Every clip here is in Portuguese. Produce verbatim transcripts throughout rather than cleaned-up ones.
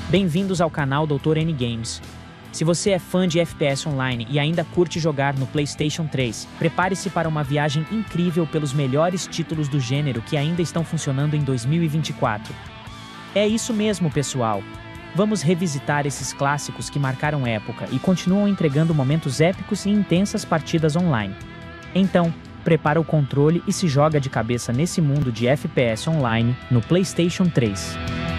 Bem-vindos ao canal doutor N Games. Se você é fã de F P S online e ainda curte jogar no PlayStation três, prepare-se para uma viagem incrível pelos melhores títulos do gênero que ainda estão funcionando em dois mil e vinte e quatro. É isso mesmo, pessoal! Vamos revisitar esses clássicos que marcaram época e continuam entregando momentos épicos e intensas partidas online. Então, prepara o controle e se joga de cabeça nesse mundo de F P S online no PlayStation três.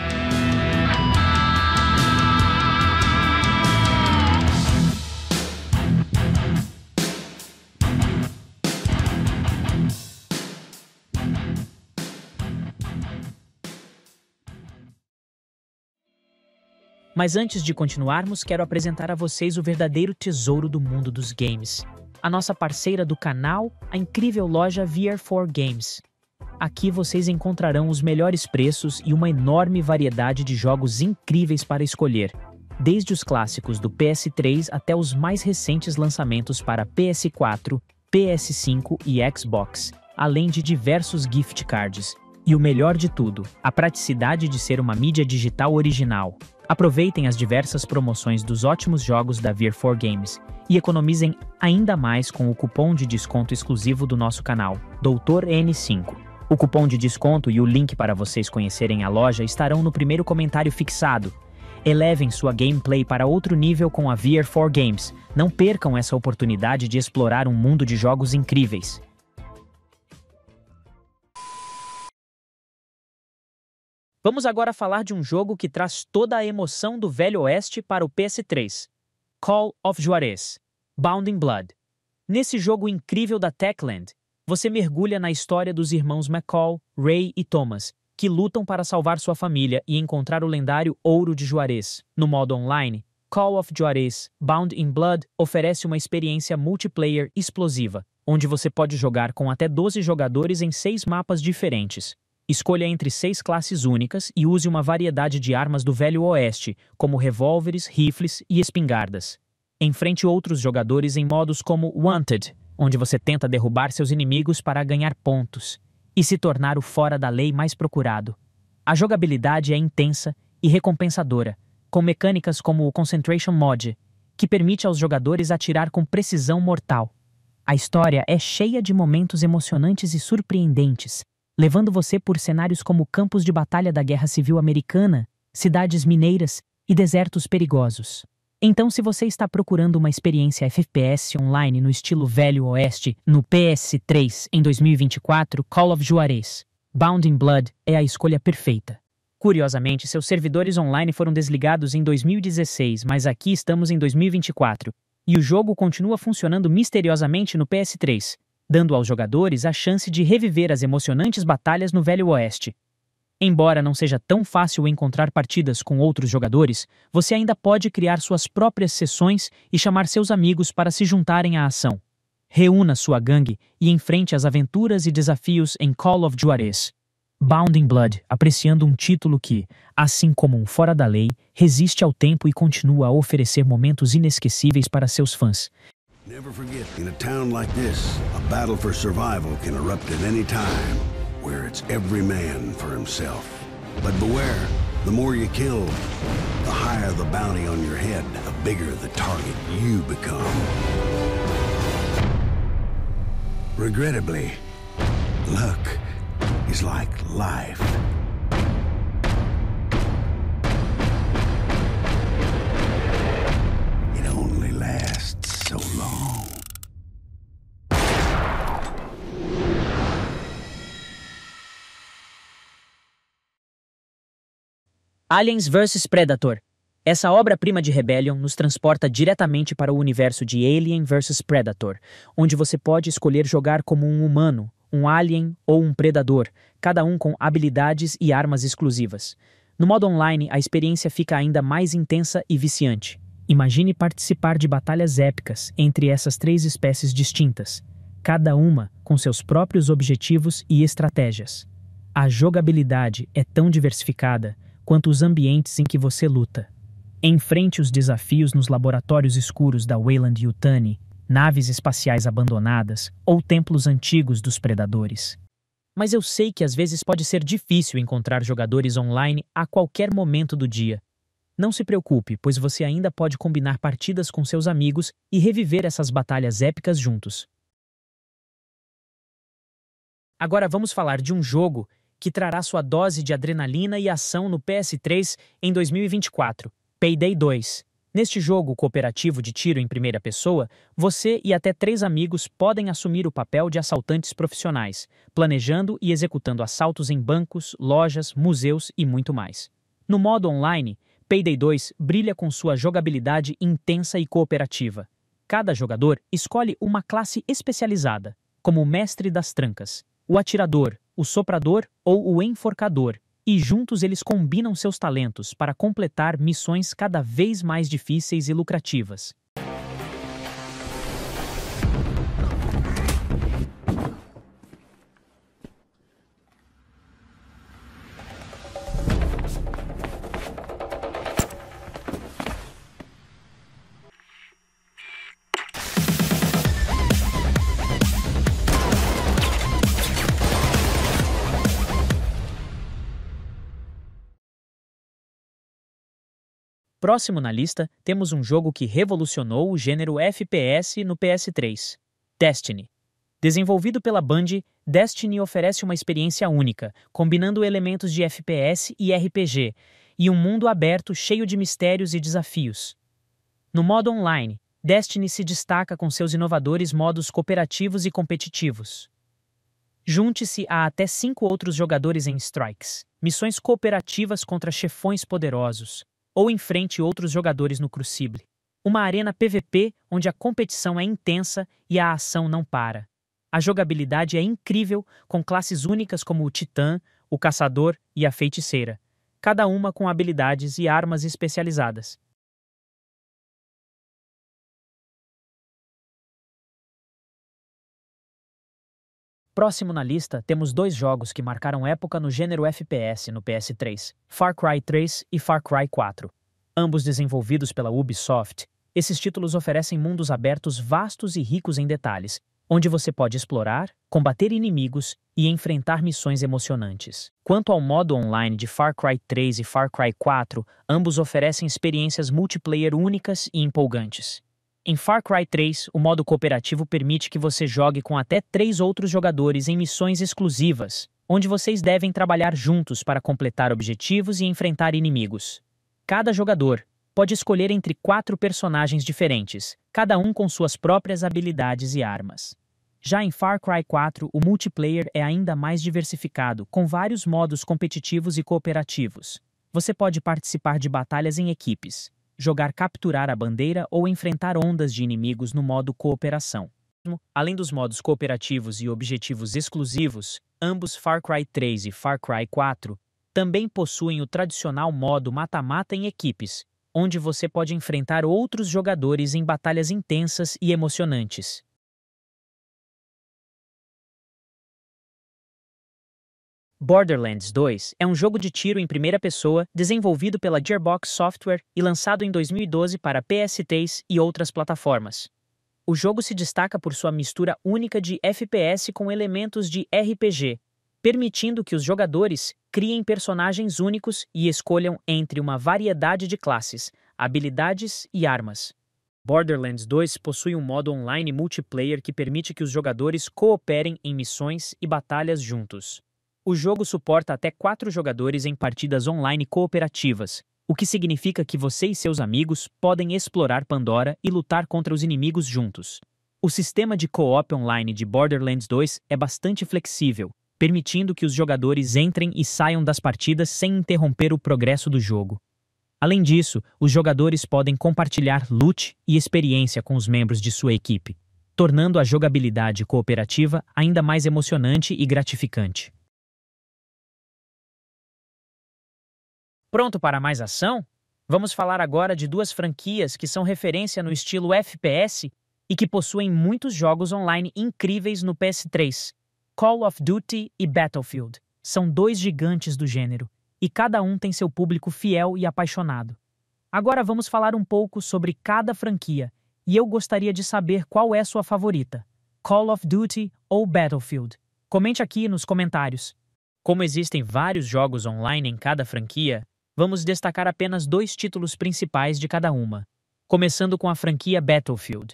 Mas antes de continuarmos, quero apresentar a vocês o verdadeiro tesouro do mundo dos games. A nossa parceira do canal, a incrível loja V R quatro Games. Aqui vocês encontrarão os melhores preços e uma enorme variedade de jogos incríveis para escolher, desde os clássicos do P S três até os mais recentes lançamentos para P S quatro, P S cinco e Xbox, além de diversos gift cards. E o melhor de tudo, a praticidade de ser uma mídia digital original. Aproveitem as diversas promoções dos ótimos jogos da V R quatro Games e economizem ainda mais com o cupom de desconto exclusivo do nosso canal, doutor N cinco. O cupom de desconto e o link para vocês conhecerem a loja estarão no primeiro comentário fixado. Elevem sua gameplay para outro nível com a V R quatro Games. Não percam essa oportunidade de explorar um mundo de jogos incríveis. Vamos agora falar de um jogo que traz toda a emoção do Velho Oeste para o P S três. Call of Juarez, Bound in Blood. Nesse jogo incrível da Techland, você mergulha na história dos irmãos McCall, Ray e Thomas, que lutam para salvar sua família e encontrar o lendário Ouro de Juarez. No modo online, Call of Juarez, Bound in Blood oferece uma experiência multiplayer explosiva, onde você pode jogar com até doze jogadores em seis mapas diferentes. Escolha entre seis classes únicas e use uma variedade de armas do Velho Oeste, como revólveres, rifles e espingardas. Enfrente outros jogadores em modos como Wanted, onde você tenta derrubar seus inimigos para ganhar pontos e se tornar o fora da lei mais procurado. A jogabilidade é intensa e recompensadora, com mecânicas como o Concentration Mod, que permite aos jogadores atirar com precisão mortal. A história é cheia de momentos emocionantes e surpreendentes, levando você por cenários como campos de batalha da Guerra Civil Americana, cidades mineiras e desertos perigosos. Então, se você está procurando uma experiência F P S online no estilo Velho Oeste no P S três em dois mil e vinte e quatro, Call of Juarez, Bound in Blood é a escolha perfeita. Curiosamente, seus servidores online foram desligados em dois mil e dezesseis, mas aqui estamos em dois mil e vinte e quatro, e o jogo continua funcionando misteriosamente no P S três. Dando aos jogadores a chance de reviver as emocionantes batalhas no Velho Oeste. Embora não seja tão fácil encontrar partidas com outros jogadores, você ainda pode criar suas próprias sessões e chamar seus amigos para se juntarem à ação. Reúna sua gangue e enfrente as aventuras e desafios em Call of Juarez, Bound in Blood, apreciando um título que, assim como um fora da lei, resiste ao tempo e continua a oferecer momentos inesquecíveis para seus fãs. Never forget, in a town like this, a battle for survival can erupt at any time, where it's every man for himself. But beware, the more you kill, the higher the bounty on your head, the bigger the target you become. Regrettably, luck is like life. It only lasts so long. Aliens versus Predator. Essa obra-prima de Rebellion nos transporta diretamente para o universo de Alien versus Predator, onde você pode escolher jogar como um humano, um alien ou um predador, cada um com habilidades e armas exclusivas. No modo online, a experiência fica ainda mais intensa e viciante. Imagine participar de batalhas épicas entre essas três espécies distintas, cada uma com seus próprios objetivos e estratégias. A jogabilidade é tão diversificada quanto os ambientes em que você luta. Enfrente os desafios nos laboratórios escuros da Weyland-Yutani, naves espaciais abandonadas ou templos antigos dos predadores. Mas eu sei que às vezes pode ser difícil encontrar jogadores online a qualquer momento do dia. Não se preocupe, pois você ainda pode combinar partidas com seus amigos e reviver essas batalhas épicas juntos. Agora vamos falar de um jogo que trará sua dose de adrenalina e ação no P S três em dois mil e vinte e quatro, Payday dois. Neste jogo cooperativo de tiro em primeira pessoa, você e até três amigos podem assumir o papel de assaltantes profissionais, planejando e executando assaltos em bancos, lojas, museus e muito mais. No modo online, Payday dois brilha com sua jogabilidade intensa e cooperativa. Cada jogador escolhe uma classe especializada, como o mestre das trancas, o atirador, o soprador ou o enforcador, e juntos eles combinam seus talentos para completar missões cada vez mais difíceis e lucrativas. Próximo na lista, temos um jogo que revolucionou o gênero F P S no P S três. Destiny. Desenvolvido pela Bungie, Destiny oferece uma experiência única, combinando elementos de F P S e R P G, e um mundo aberto cheio de mistérios e desafios. No modo online, Destiny se destaca com seus inovadores modos cooperativos e competitivos. Junte-se a até cinco outros jogadores em strikes, missões cooperativas contra chefões poderosos, ou enfrente outros jogadores no Crucible. Uma arena P V P onde a competição é intensa e a ação não para. A jogabilidade é incrível, com classes únicas como o Titã, o Caçador e a Feiticeira, cada uma com habilidades e armas especializadas. Próximo na lista, temos dois jogos que marcaram época no gênero F P S no P S três, Far Cry três e Far Cry quatro. Ambos desenvolvidos pela Ubisoft, esses títulos oferecem mundos abertos vastos e ricos em detalhes, onde você pode explorar, combater inimigos e enfrentar missões emocionantes. Quanto ao modo online de Far Cry três e Far Cry quatro, ambos oferecem experiências multiplayer únicas e empolgantes. Em Far Cry três, o modo cooperativo permite que você jogue com até três outros jogadores em missões exclusivas, onde vocês devem trabalhar juntos para completar objetivos e enfrentar inimigos. Cada jogador pode escolher entre quatro personagens diferentes, cada um com suas próprias habilidades e armas. Já em Far Cry quatro, o multiplayer é ainda mais diversificado, com vários modos competitivos e cooperativos. Você pode participar de batalhas em equipes, jogar capturar a bandeira ou enfrentar ondas de inimigos no modo cooperação. Além dos modos cooperativos e objetivos exclusivos, ambos Far Cry três e Far Cry quatro também possuem o tradicional modo mata-mata em equipes, onde você pode enfrentar outros jogadores em batalhas intensas e emocionantes. Borderlands dois é um jogo de tiro em primeira pessoa desenvolvido pela Gearbox Software e lançado em dois mil e doze para P S três e outras plataformas. O jogo se destaca por sua mistura única de F P S com elementos de R P G, permitindo que os jogadores criem personagens únicos e escolham entre uma variedade de classes, habilidades e armas. Borderlands dois possui um modo online multiplayer que permite que os jogadores cooperem em missões e batalhas juntos. O jogo suporta até quatro jogadores em partidas online cooperativas, o que significa que você e seus amigos podem explorar Pandora e lutar contra os inimigos juntos. O sistema de co-op online de Borderlands dois é bastante flexível, permitindo que os jogadores entrem e saiam das partidas sem interromper o progresso do jogo. Além disso, os jogadores podem compartilhar loot e experiência com os membros de sua equipe, tornando a jogabilidade cooperativa ainda mais emocionante e gratificante. Pronto para mais ação? Vamos falar agora de duas franquias que são referência no estilo F P S e que possuem muitos jogos online incríveis no P S três. Call of Duty e Battlefield são dois gigantes do gênero, e cada um tem seu público fiel e apaixonado. Agora vamos falar um pouco sobre cada franquia, e eu gostaria de saber qual é sua favorita, Call of Duty ou Battlefield. Comente aqui nos comentários. Como existem vários jogos online em cada franquia, vamos destacar apenas dois títulos principais de cada uma, começando com a franquia Battlefield.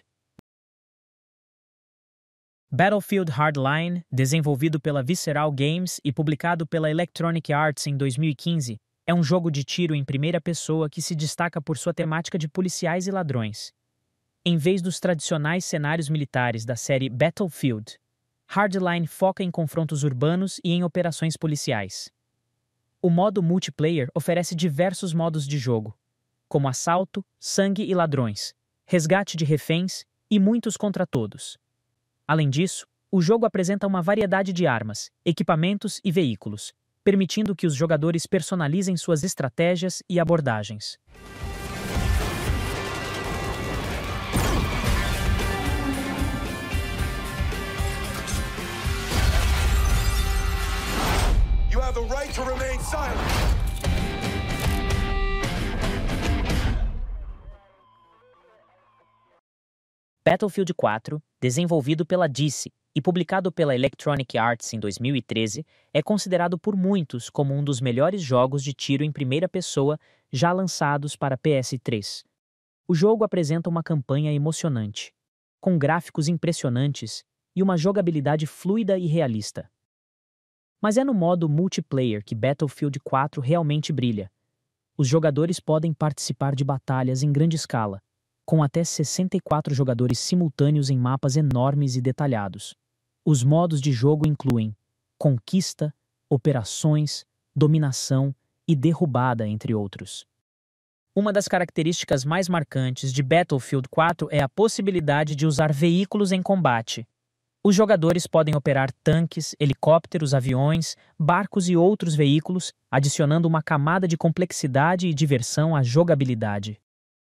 Battlefield Hardline, desenvolvido pela Visceral Games e publicado pela Electronic Arts em dois mil e quinze, é um jogo de tiro em primeira pessoa que se destaca por sua temática de policiais e ladrões. Em vez dos tradicionais cenários militares da série Battlefield, Hardline foca em confrontos urbanos e em operações policiais. O modo multiplayer oferece diversos modos de jogo, como assalto, sangue e ladrões, resgate de reféns e muitos contra todos. Além disso, o jogo apresenta uma variedade de armas, equipamentos e veículos, permitindo que os jogadores personalizem suas estratégias e abordagens. You have the right to remain silent. Battlefield quatro, desenvolvido pela D I C E e publicado pela Electronic Arts em dois mil e treze, é considerado por muitos como um dos melhores jogos de tiro em primeira pessoa já lançados para P S três. O jogo apresenta uma campanha emocionante, com gráficos impressionantes e uma jogabilidade fluida e realista. Mas é no modo multiplayer que Battlefield quatro realmente brilha. Os jogadores podem participar de batalhas em grande escala, com até sessenta e quatro jogadores simultâneos em mapas enormes e detalhados. Os modos de jogo incluem conquista, operações, dominação e derrubada, entre outros. Uma das características mais marcantes de Battlefield quatro é a possibilidade de usar veículos em combate. Os jogadores podem operar tanques, helicópteros, aviões, barcos e outros veículos, adicionando uma camada de complexidade e diversão à jogabilidade.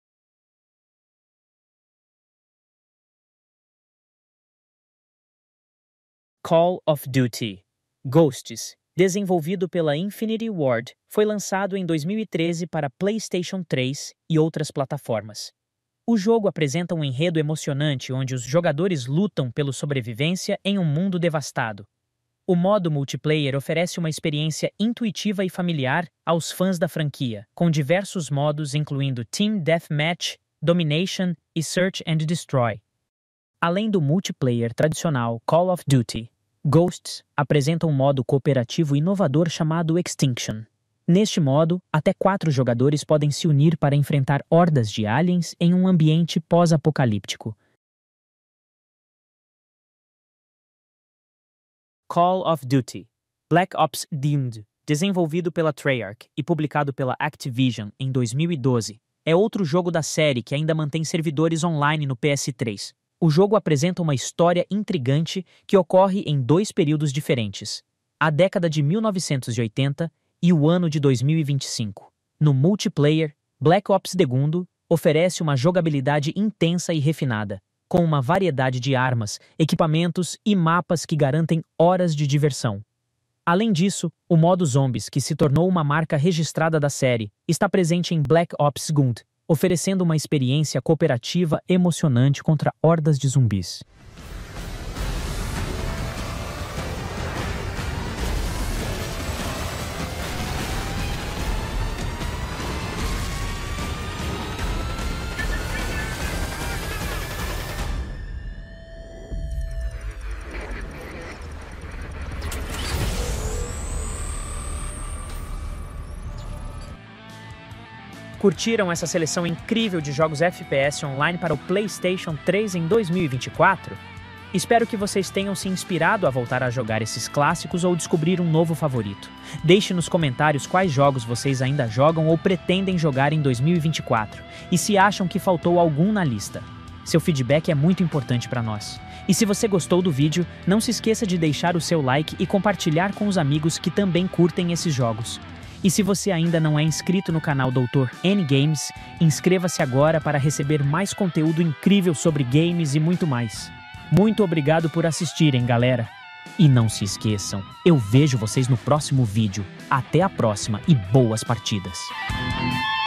Call of Duty Ghosts, desenvolvido pela Infinity Ward, foi lançado em dois mil e treze para PlayStation três e outras plataformas. O jogo apresenta um enredo emocionante onde os jogadores lutam pela sobrevivência em um mundo devastado. O modo multiplayer oferece uma experiência intuitiva e familiar aos fãs da franquia, com diversos modos incluindo Team Deathmatch, Domination e Search and Destroy. Além do multiplayer tradicional Call of Duty, Ghosts apresenta um modo cooperativo inovador chamado Extinction. Neste modo, até quatro jogadores podem se unir para enfrentar hordas de aliens em um ambiente pós-apocalíptico. Call of Duty Black Ops Doomed, desenvolvido pela Treyarch e publicado pela Activision em dois mil e doze, é outro jogo da série que ainda mantém servidores online no P S três. O jogo apresenta uma história intrigante que ocorre em dois períodos diferentes, a década de mil novecentos e oitenta e o ano de dois mil e vinte e cinco. No multiplayer, Black Ops dois oferece uma jogabilidade intensa e refinada, com uma variedade de armas, equipamentos e mapas que garantem horas de diversão. Além disso, o modo Zombies, que se tornou uma marca registrada da série, está presente em Black Ops dois, oferecendo uma experiência cooperativa emocionante contra hordas de zumbis. Curtiram essa seleção incrível de jogos F P S online para o PlayStation três em dois mil e vinte e quatro? Espero que vocês tenham se inspirado a voltar a jogar esses clássicos ou descobrir um novo favorito. Deixe nos comentários quais jogos vocês ainda jogam ou pretendem jogar em dois mil e vinte e quatro e se acham que faltou algum na lista. Seu feedback é muito importante para nós. E se você gostou do vídeo, não se esqueça de deixar o seu like e compartilhar com os amigos que também curtem esses jogos. E se você ainda não é inscrito no canal doutor N Games, inscreva-se agora para receber mais conteúdo incrível sobre games e muito mais. Muito obrigado por assistirem, galera! E não se esqueçam, eu vejo vocês no próximo vídeo. Até a próxima e boas partidas!